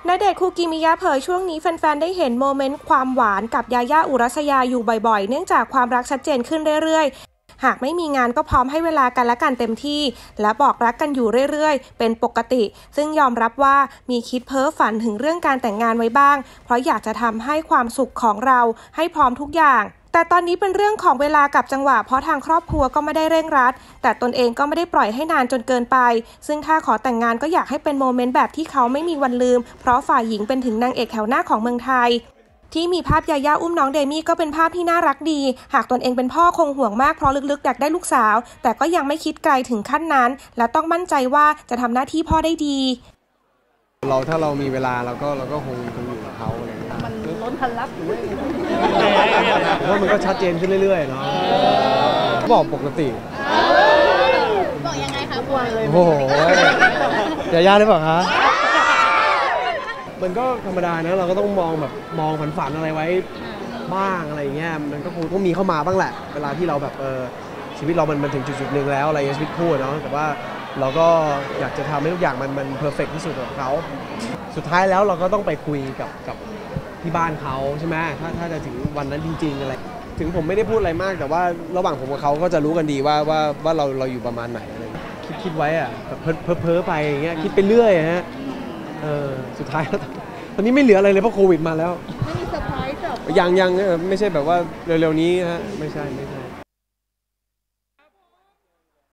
ณเดชน์ คูกิมิยะเผยช่วงนี้แฟนๆได้เห็นโมเมนต์ความหวานกับยาย่าอุรัสยาอยู่บ่อยๆเนื่องจากความรักชัดเจนขึ้นเรื่อยๆหากไม่มีงานก็พร้อมให้เวลากันและกันเต็มที่และบอกรักกันอยู่เรื่อยๆเป็นปกติซึ่งยอมรับว่ามีคิดเพ้อฝันถึงเรื่องการแต่งงานไว้บ้างเพราะอยากจะทำให้ความสุขของเราให้พร้อมทุกอย่างแต่ตอนนี้เป็นเรื่องของเวลากับจังหวะเพราะทางครอบครัวก็ไม่ได้เร่งรัดแต่ตนเองก็ไม่ได้ปล่อยให้นานจนเกินไปซึ่งถ้าขอแต่งงานก็อยากให้เป็นโมเมนต์แบบที่เขาไม่มีวันลืมเพราะฝ่ายหญิงเป็นถึงนางเอกแถวหน้าของเมืองไทยที่มีภาพยาย่าอุ้มน้องเดมี่ก็เป็นภาพที่น่ารักดีหากตนเองเป็นพ่อคงห่วงมากเพราะลึกๆอยากได้ลูกสาวแต่ก็ยังไม่คิดไกลถึงขั้นนั้นและต้องมั่นใจว่าจะทำหน้าที่พ่อได้ดีถ้าเรามีเวลาเราก็คงอยู่กับเขาอะไรอย่างเงี้ยมันล้นทันรับหรือว่าเพราะมันก็ชัดเจนขึ้นเรื่อยๆเนาะบอกปกติบอกยังไงคะกลัวเลยโอ้โหยาได้เปล่าคะมันก็ธรรมดานะเราก็ต้องมองฝันอะไรไว้บ้างอะไรเงี้ยมันก็คงต้องมีเข้ามาบ้างแหละเวลาที่เราแบบชีวิตเรามันถึงจุดหนึ่งแล้วอะไรชีวิตคู่เนาะแต่ว่าเราก็อยากจะทำให้ทุกอย่างมันเพอร์เฟกต์ที่สุดกับเขาสุดท้ายแล้วเราก็ต้องไปคุยกับที่บ้านเขาใช่ไหมถ้าจะถึงวันนั้นจริงๆอะไรถึงผมไม่ได้พูดอะไรมากแต่ว่าระหว่างผมกับเขาก็จะรู้กันดีว่าเราอยู่ประมาณไหนอะไรคิดไว้อะแบบเพ้อไปอย่างเงี้ยคิดไปเรื่อยฮะสุดท้ายแล้วตอนนี้ไม่เหลืออะไรเลยเพราะโควิดมาแล้วไม่มีเซอร์ไพรส์ยังไม่ใช่แบบว่าเร็วๆนี้ฮะไม่ใช่